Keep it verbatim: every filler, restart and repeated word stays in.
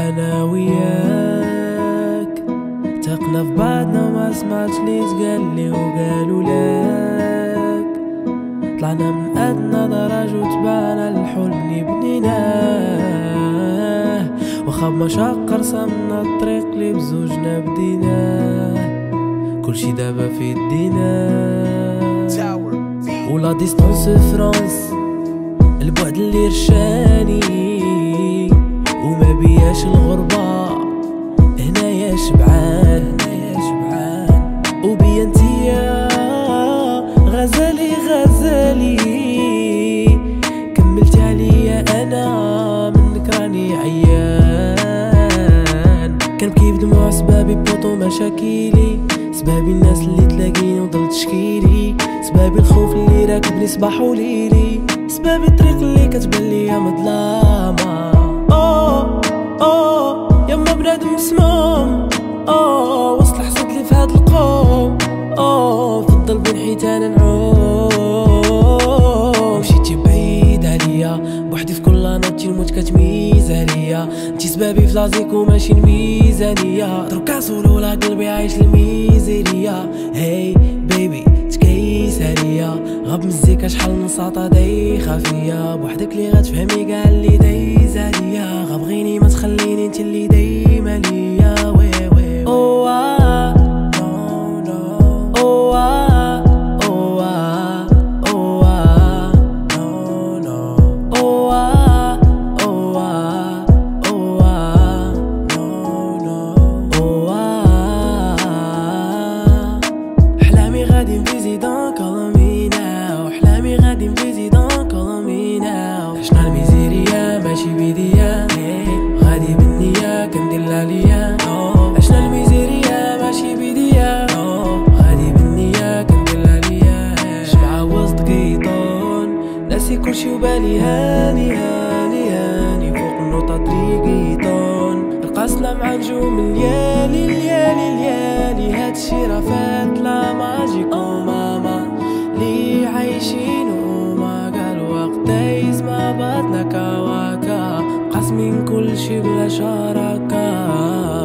انا وياك تقنا في بعضنا وما سمعتش لي تقال لي وقالوا لك طلعنا من ادنى درج وتبعنا الحلم اللي بنيناه وخا بمشاق رسمنا الطريق اللي بزوجنا بديناه كلشي دابا في يدينا ولا ديستونس فرانس البعد اللي رشاني وما بياش الغربة هنايا شبعان هنايا شبعان وبيا انتيا غزالي غزالي كملتي عليا انا منك راني عيان كنبكي بدموع سبابي بوطو مشاكيلي سبابي الناس اللي تلاقيني وضل تشكيلي سبابي الخوف اللي راكبني صباح وليلي سبابي الطريق اللي كتبان ليا مظلامة اوه اوه يما بنادم مسموم اوه وسط الحسد اللي في هاد القوم اوه فضل بين حيتانا نعوم مشيتي بعيد عليا بوحدي في كل نوتي الموت كتميز عليا انتي سبابي في لازيك وماشي الميزانية دروكا سولولا قلبي عايش الميزيريا هاي بيبي تكيس عليا غاب مزيكا شحال من ساطا دايخة فيا بوحدك اللي غتفهمي كاع اللي دايز عليا غاب غيني ما تخليني انت اللي دايما ليا وي وي اوه نو نو اوه اوه اوه نو نو اوه اوه اوه نو نو اوه احلامي غادي نفيزيدون كولومينا وحلامي غادي نفيزيدون كولومينا عشنا الميزيريا ماشي بيديا غادي بالنية كندير عليا عشنا الميزيريا ماشي بيديا غادي بالنية كندير عليا شبعة وسط قيطون ناسي كلشي وبالي هاني هاني هاني فوق النوطة طريقيطون القاسلة مع نجوم الليالي الليالي الليالي هادشي راه فات لا ماجيك او ماما لي عايشين وما قال وقت دايز ما بعدنا كواكا قاسمين كلشي بلا شراكة